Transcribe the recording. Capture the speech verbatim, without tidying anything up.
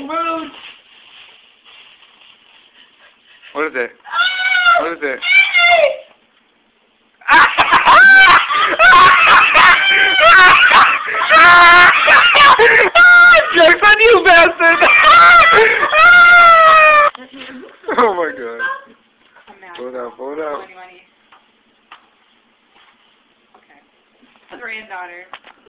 mood. What is it? What is it? Joke's on you, bastard! Oh my god. Pull it out, pull it out. Okay. Granddaughter.